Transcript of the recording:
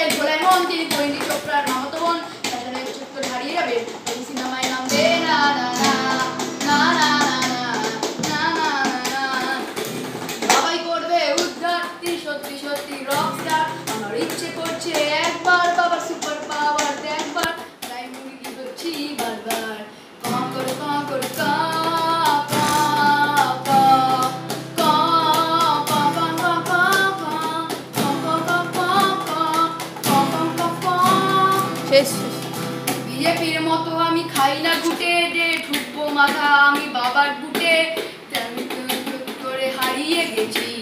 ভোলা মন তিনি পরিণীত চোপড়ার মামাতো বোন তাহলে চোখ হারিয়ে যাবে এই সিনেমায় নামবে না না না না না না না না বাবাই করবে উদ্ধার তিনি সত্যি সত্যি রকস্টার আমার ইচ্ছে করছে একবার বাবার সুপার পাওয়ার দেখবার তাই মুরগি হচ্ছি বারবার কা করে কা করে কা বিজেপির মতো আমি খাই না ঘুটে যে ঠুকবো মাথা আমি বাবার বুটে করে হারিয়ে গেছি